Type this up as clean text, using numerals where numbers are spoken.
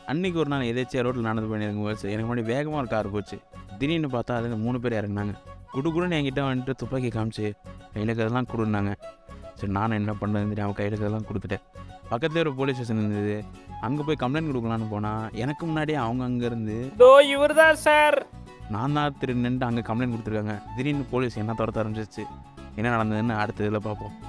அன்றைக்கி ஒரு நாள் எதேச்சியா ரோட்டில் நடந்து போயிருக்கும்போது எனக்கு முன்னாடி வேகமாக ஒரு கார் போச்சு. திடீர்னு பார்த்தா அதில் 3 பேர் இறங்குனாங்க. குடுகுடுன்னு என்கிட்ட வந்துட்டு துப்பாக்கி காமிச்சு கையில் இருக்கிறதெல்லாம் கொடுன்னாங்க. சரி நானும் என்ன பண்ணுறதுன்னு தெரியாமல் கையில் இருக்கிறதெல்லாம் கொடுத்துட்டேன். பக்கத்துலேயே ஒரு போலீஸ் ஸ்டேஷன் இருந்தது. அங்கே போய் கம்ப்ளைண்ட் கொடுக்கலான்னு போனால் எனக்கு முன்னாடியே அவங்க அங்கேருந்து இவர் தான் சார். நான் தான் திருநென்ட்டு அங்கே கம்ப்ளைண்ட் கொடுத்துருக்காங்க. திடீர்னு போலீஸ் என்ன துரத்த ஆரம்பிச்சிச்சு. என்ன நடந்ததுன்னு அடுத்த இதில் பார்ப்போம்.